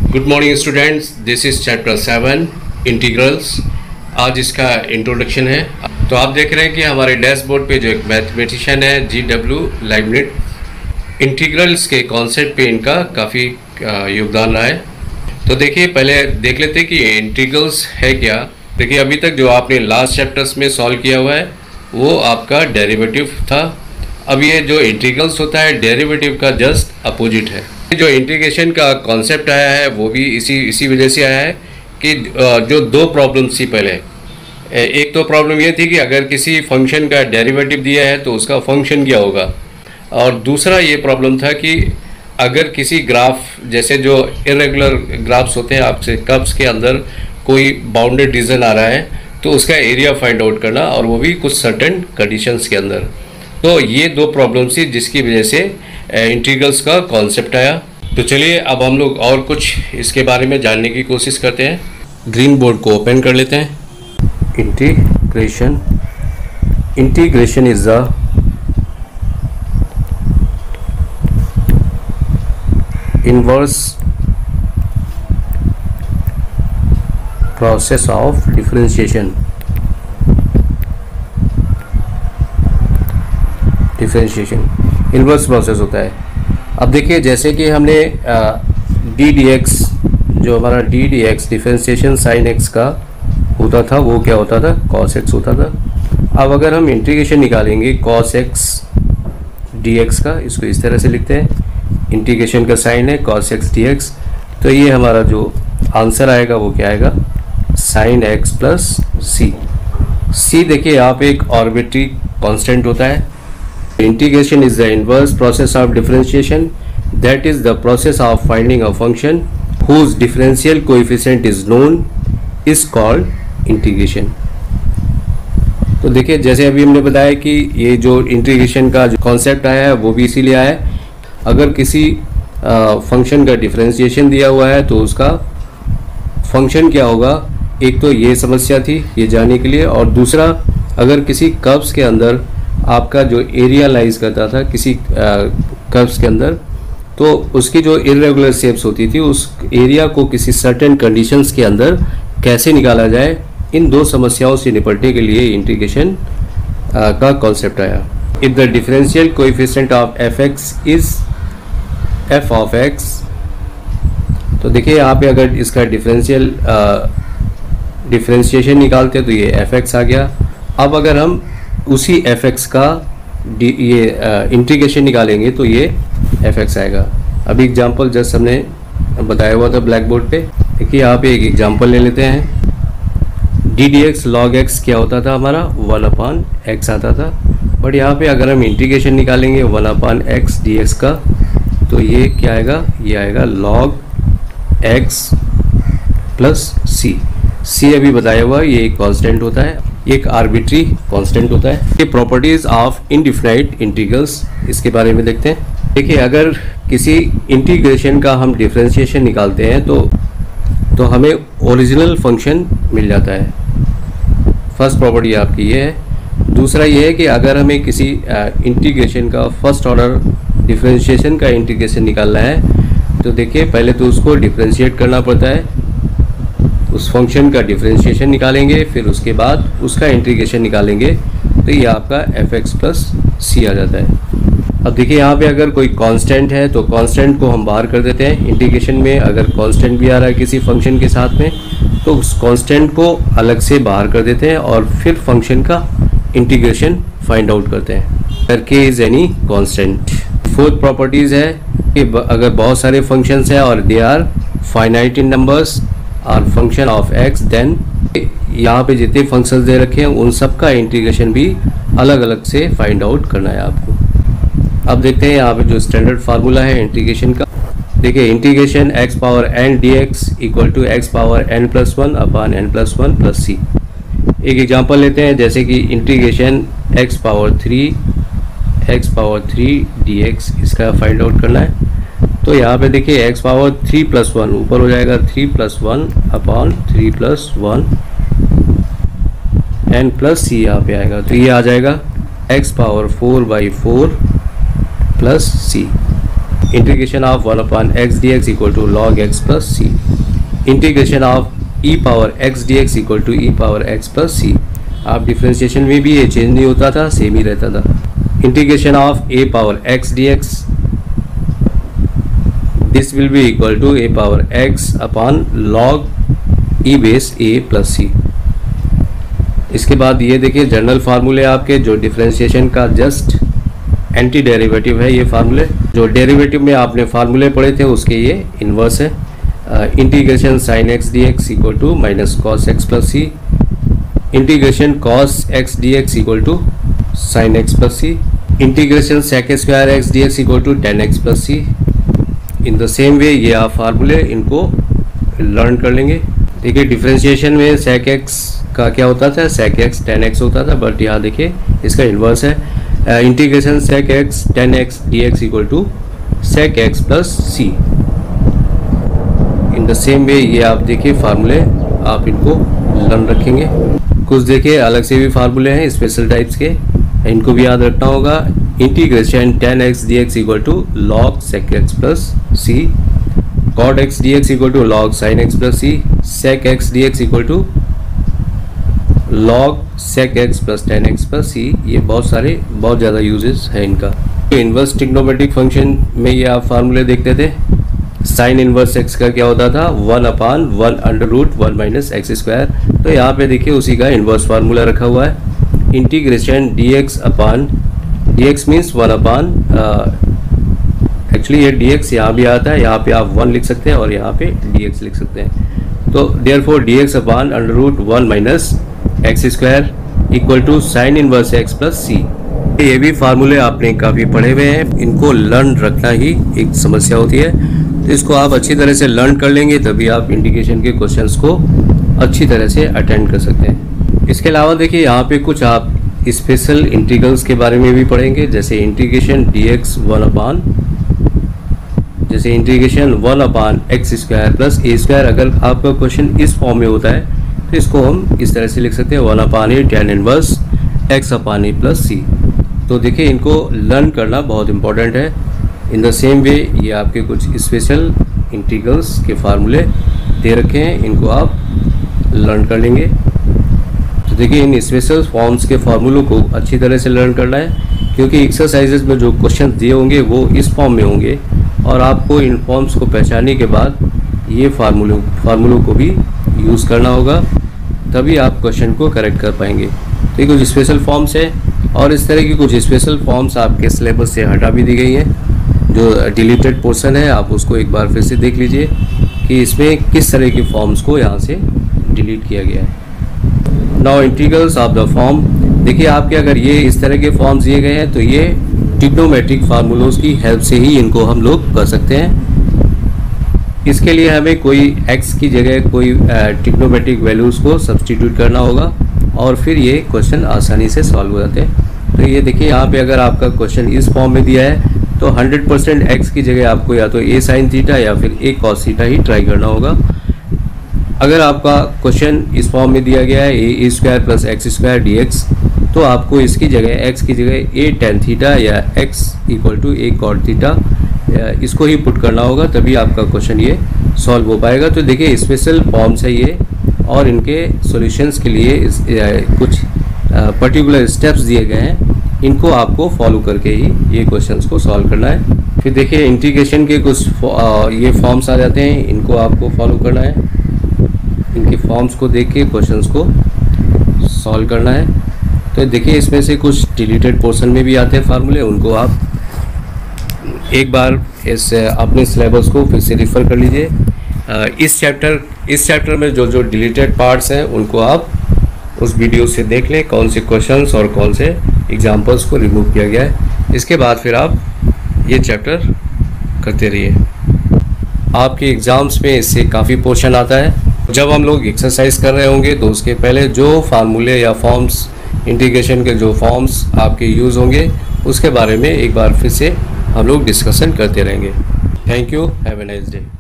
Good morning students, this is chapter 7 integrals. आज इसका introduction है। तो आप देख रहे हैं कि हमारे डैशबोर्ड पे जो एक मैथमेटिशियन है GW लाइबनिट्ज़, इंटीग्रल्स के कॉन्सेप्ट पे इनका काफ़ी योगदान रहा है। तो देखिए, पहले देख लेते हैं कि इंटीग्रल्स है क्या। देखिए, अभी तक जो आपने लास्ट चैप्टर्स में सॉल्व किया हुआ है वो आपका डेरिवेटिव था। अब ये जो इंटीग्रल्स होता है डेरिवेटिव का जस्ट अपोजिट है। जो इंटीग्रेशन का कॉन्सेप्ट आया है वो भी इसी वजह से आया है कि जो दो प्रॉब्लम्स थी पहले। एक तो प्रॉब्लम ये थी कि अगर किसी फंक्शन का डेरिवेटिव दिया है तो उसका फंक्शन क्या होगा, और दूसरा ये प्रॉब्लम था कि अगर किसी ग्राफ, जैसे जो इरेगुलर ग्राफ्स होते हैं, आपसे कर्व्स के अंदर कोई बाउंडेड रीजन आ रहा है तो उसका एरिया फाइंड आउट करना, और वो भी कुछ सर्टेन कंडीशंस के अंदर। तो ये दो प्रॉब्लम्स थी जिसकी वजह से इंटीग्रल्स का कॉन्सेप्ट आया। तो चलिए अब हम लोग और कुछ इसके बारे में जानने की कोशिश करते हैं। ग्रीन बोर्ड को ओपन कर लेते हैं। Integration is the inverse process of differentiation. Inverse process होता है। अब देखिए, जैसे कि हमने डी डी एक्स, जो हमारा d d x differentiation sine x का होता था वो क्या होता था, कॉस एक्स होता था। अब अगर हम इंटीग्रेशन निकालेंगे कॉस एक्स डी एक्स का, इसको इस तरह से लिखते हैं। इंटीग्रेशन का साइन है कॉस एक्स डी एक्स, तो ये हमारा जो आंसर आएगा वो क्या आएगा, sine x plus c. C देखिए यहाँ पे एक आर्बिट्री कांस्टेंट होता है। Integration is the inverse process of differentiation, that is the process of finding a function whose differential coefficient is known is called integration। तो देखिए, जैसे अभी हमने बताया कि ये जो इंटीग्रेशन का जो कॉन्सेप्ट आया है वो भी इसीलिए आया है। अगर किसी फंक्शन का डिफरेंशिएशन दिया हुआ है तो उसका फंक्शन क्या होगा, एक तो ये समस्या थी ये जानने के लिए, और दूसरा अगर किसी कर्व्स के अंदर आपका जो एरिया लाइज करता था किसी कर्व्स के अंदर, तो उसकी जो इरेगुलर शेप्स होती थी उस एरिया को किसी सर्टेन कंडीशंस के अंदर कैसे निकाला जाए, इन दो समस्याओं से निपटने के लिए इंटीग्रेशन का कॉन्सेप्ट आया। If the differential coefficient of f x is f of x, तो देखिए यहाँ पे अगर इसका डिफरेंशिएशन निकालते तो ये एफ एक्स आ गया। अब अगर हम उसी एफ एक्स का ये इंटीग्रेशन निकालेंगे तो ये एफ एक्स आएगा। अभी एग्जांपल जस्ट हमने बताया हुआ था ब्लैक बोर्ड पे। देखिए यहाँ पे एक एग्जांपल ले लेते हैं। D d x log x क्या होता था हमारा, 1/x आता था। बट यहाँ पे अगर हम इंटीग्रेशन निकालेंगे 1/x डी एक्स का, तो ये क्या आएगा, ये आएगा log x plus c. C अभी बताया हुआ ये एक कांस्टेंट होता है, एक आर्बिट्री कांस्टेंट होता है। ये प्रॉपर्टीज ऑफ इनडिफिनाइट इंटीग्रल्स, इसके बारे में देखते हैं। देखिए, अगर किसी इंटीग्रेशन का हम डिफरेंशिएशन निकालते हैं तो हमें ओरिजिनल फंक्शन मिल जाता है। फर्स्ट प्रॉपर्टी आपकी ये है। दूसरा ये है कि अगर हमें किसी इंटीग्रेशन का फर्स्ट ऑर्डर डिफरेंशिएशन का इंटीग्रेशन निकालना है तो देखिए, पहले तो उसको डिफरेंशिएट करना पड़ता है, उस फंक्शन का डिफरेंशिएशन निकालेंगे, फिर उसके बाद उसका इंटीग्रेशन निकालेंगे, तो ये आपका एफ एक्स प्लस सी आ जाता है। अब देखिए, यहाँ पे अगर कोई कांस्टेंट है तो कांस्टेंट को हम बाहर कर देते हैं। इंटीग्रेशन में अगर कांस्टेंट भी आ रहा है किसी फंक्शन के साथ में तो उस कांस्टेंट को अलग से बाहर कर देते हैं और फिर फंक्शन का इंटीग्रेशन फाइंड आउट करते हैं। कर के is any constant. Fourth properties है कि अगर बहुत सारे फंक्शंस हैं और they are finite in numbers और फंक्शन ऑफ एक्स, देन यहाँ पे जितने फंक्शंस दे रखे हैं उन सब का इंटीग्रेशन भी अलग अलग से फाइंड आउट करना है आपको। अब देखते हैं यहाँ पे जो स्टैंडर्ड फार्मूला है इंटीग्रेशन का। देखिए, integration x power n d x equal to x power n plus 1 upon n plus 1 plus c. एक एग्जांपल लेते हैं, जैसे कि integration x power 3 d x, इसका फाइंड आउट करना है। तो यहाँ पे देखिए, एक्स पावर 3 प्लस 1 ऊपर हो जाएगा 3 plus 1 upon 3 plus 1 n plus c यहाँ पे आएगा, तो ये आ जाएगा x power 4/4 plus c. Integration of 1 upon x d x equal to log x plus c, integration of e power x d x equal to e power x plus c. आप differentiation में भी ये change नहीं होता था, same ही रहता था। Integration of a power x d x, this will be equal to a power x upon log e base a plus c. इसके बाद ये देखिए जनरल फार्मूले आपके, जो डिफरेंशिएशन का जस्ट एंटी डेरिवेटिव है। ये फार्मूले जो डेरिवेटिव में आपने फार्मूले पढ़े थे उसके ये इन्वर्स है। Integration sine x d x equal to minus cos x plus c, integration cos x d x equal to sine x plus c, integration sec square x d x equal to tan x plus c. In the same way ये आप फार्मूले इनको learn कर लेंगे। देखिए differentiation में सेक x का क्या होता था, सेक एक्स टेन एक्स होता था, बट यहाँ देखिए इसका इन्वर्स है। Integration sec x tan x d x equal to sec x plus c. In the same way ये आप देखिए फार्मूले आप इनको लर्न रखेंगे। कुछ देखिए अलग से भी फार्मूले हैं स्पेशल टाइप्स के, इनको भी याद रखना होगा। Integration tan x d x equal to log sec x plus c, cot x d x equal to log sine x plus c, sec x d x equal to log sec x plus tan x plus c. ये बहुत ज़्यादा uses है इनका। Inverse trigonometric function में ये आप फार्मूले देखते थे। साइन इन्वर्स एक्स का क्या होता था, 1 upon 1 under root 1 minus x square. तो यहाँ पे देखिए उसी का इन्वर्स फार्मूला रखा हुआ है। Integration d x upon, d x means 1 upon, actually ये डी एक्स यहाँ भी आता है, यहाँ पे आप 1 लिख सकते हैं और यहाँ पे डी एक्स लिख सकते हैं। तो therefore d x upon under root 1 minus x square equal to sine inverse x plus c. ये भी फार्मूले आपने काफ़ी पढ़े हुए हैं, इनको लर्न रखना ही एक समस्या होती है। तो इसको आप अच्छी तरह से लर्न कर लेंगे तभी आप इंटीग्रेशन के क्वेश्चंस को अच्छी तरह से अटेंड कर सकते हैं। इसके अलावा देखिए यहाँ पे कुछ आप स्पेशल इंटीग्रल्स के बारे में भी पढ़ेंगे, जैसे इंटीग्रेशन डी एक्स 1 अपान, जैसे integration 1 upon x square plus a square. अगर आपका क्वेश्चन इस फॉर्म में होता है तो इसको हम इस तरह से लिख सकते हैं 1 upon a tan inverse x upon a plus c. तो देखिए इनको लर्न करना बहुत इंपॉर्टेंट है। इन द सेम वे ये आपके कुछ स्पेशल इंटीग्रल्स के फार्मूले दे रखे हैं, इनको आप लर्न कर लेंगे। तो देखिए इन स्पेशल फॉर्म्स के फार्मूलों को अच्छी तरह से लर्न करना है, क्योंकि एक्सरसाइजेज में जो क्वेश्चन दिए होंगे वो इस फॉर्म में होंगे और आपको इन फॉर्म्स को पहचानने के बाद ये फार्मूलों को भी यूज़ करना होगा, तभी आप क्वेश्चन को करेक्ट कर पाएंगे। तो ये कुछ स्पेशल फॉर्म्स है और इस तरह की कुछ स्पेशल फॉर्म्स आपके सिलेबस से हटा भी दी गई हैं। जो डिलीटेड पोर्शन है आप उसको एक बार फिर से देख लीजिए कि इसमें किस तरह के फॉर्म्स को यहाँ से डिलीट किया गया है। Now integrals of the form, देखिए आपके अगर ये इस तरह के फॉर्म्स दिए गए हैं तो ये ट्रिग्नोमेट्रिक फार्मूलों की हेल्प से ही इनको हम लोग कर सकते हैं। इसके लिए हमें कोई x की जगह कोई ट्रिग्नोमेट्रिक वैल्यूज़ को सब्सटीट्यूट करना होगा और फिर ये क्वेश्चन आसानी से सॉल्व हो जाते हैं। तो ये देखिए यहाँ पे अगर आपका क्वेश्चन इस फॉर्म में दिया है तो 100% x की जगह आपको या तो a sin थीटा या फिर a cos थीटा ही ट्राई करना होगा। अगर आपका क्वेश्चन इस फॉर्म में दिया गया है a square plus x square d x, तो आपको इसकी जगह x की जगह a tan थीटा या x equal to a cot theta इसको ही पुट करना होगा, तभी आपका क्वेश्चन ये सॉल्व हो पाएगा। तो देखिए स्पेशल फॉर्म्स है ये और इनके सॉल्यूशंस के लिए कुछ पर्टिकुलर स्टेप्स दिए गए हैं, इनको आपको फॉलो करके ही ये क्वेश्चंस को सॉल्व करना है। फिर देखिए इंटीग्रेशन के कुछ ये फॉर्म्स आ जाते हैं, इनको आपको फॉलो करना है, इनके फॉर्म्स को देख के क्वेश्चंस को सॉल्व करना है। तो देखिए इसमें से कुछ डिलीटेड पोर्शन में भी आते हैं फार्मूले, उनको आप एक बार इस अपने सिलेबस को फिर से रिफ़र कर लीजिए। इस चैप्टर में जो डिलीटेड पार्ट्स हैं उनको आप उस वीडियो से देख लें, कौन से क्वेश्चंस और कौन से एग्जांपल्स को रिमूव किया गया है। इसके बाद फिर आप ये चैप्टर करते रहिए। आपके एग्ज़ाम्स में इससे काफ़ी पोर्शन आता है। जब हम लोग एक्सरसाइज कर रहे होंगे तो उसके पहले जो फार्मूले या फॉर्म्स, इंटीग्रेशन के जो फॉर्म्स आपके यूज़ होंगे उसके बारे में एक बार फिर से हम लोग डिस्कशन करते रहेंगे। Thank you, have a nice day.